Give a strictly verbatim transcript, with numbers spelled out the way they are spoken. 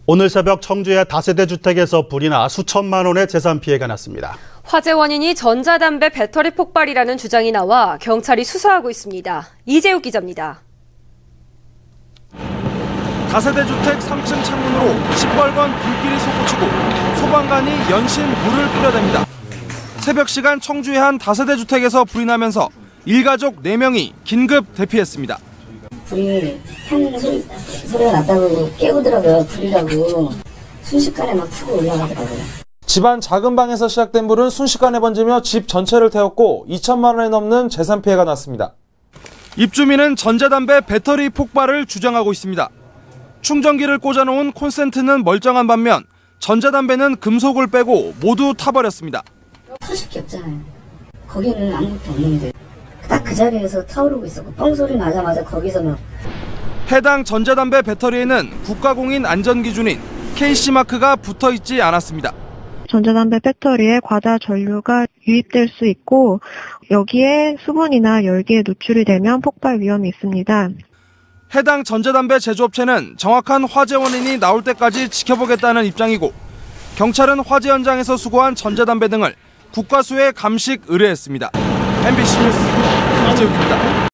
오늘 새벽 청주의 다세대 주택에서 불이 나 수천만 원의 재산 피해가 났습니다. 화재 원인이 전자담배 배터리 폭발이라는 주장이 나와 경찰이 수사하고 있습니다. 이재욱 기자입니다. 다세대 주택 삼 층 창문으로 시뻘건 불길이 솟구치고 소방관이 연신 물을 뿌려댑니다. 새벽 시간 청주의 한 다세대 주택에서 불이 나면서 일가족 네 명이 긴급 대피했습니다. 불이 향 소리, 소리가 났다고 깨우더라고요. 불이라고. 순식간에 막 푸고 올라가더라고요. 집안 작은 방에서 시작된 불은 순식간에 번지며 집 전체를 태웠고 이천만 원이 넘는 재산 피해가 났습니다. 입주민은 전자담배 배터리 폭발을 주장하고 있습니다. 충전기를 꽂아놓은 콘센트는 멀쩡한 반면 전자담배는 금속을 빼고 모두 타버렸습니다. 터질 게 없잖아요. 거기는 아무것도 없는데. 딱 그 자리에서 타오르고 있었고 뻥소리 나자마자 거기서 막. 해당 전자담배 배터리에는 국가공인 안전기준인 케이씨마크가 붙어있지 않았습니다. 전자담배 배터리에 과다 전류가 유입될 수 있고 여기에 수분이나 열기에 노출이 되면 폭발 위험이 있습니다. 해당 전자담배 제조업체는 정확한 화재 원인이 나올 때까지 지켜보겠다는 입장이고 경찰은 화재 현장에서 수거한 전자담배 등을 국과수에 감식 의뢰했습니다. 엠비씨 뉴스 이재욱입니다.